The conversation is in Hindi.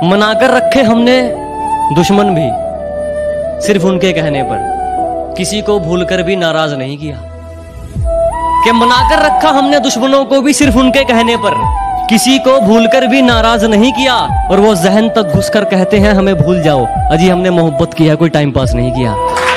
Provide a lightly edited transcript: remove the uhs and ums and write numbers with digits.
मनाकर रखे हमने दुश्मन भी सिर्फ उनके कहने पर, किसी को भूलकर भी नाराज नहीं किया। कि मनाकर रखा हमने दुश्मनों को भी सिर्फ उनके कहने पर, किसी को भूलकर भी नाराज नहीं किया। और वो जहन तक घुसकर कहते हैं हमें भूल जाओ, अजी हमने मोहब्बत किया, कोई टाइम पास नहीं किया।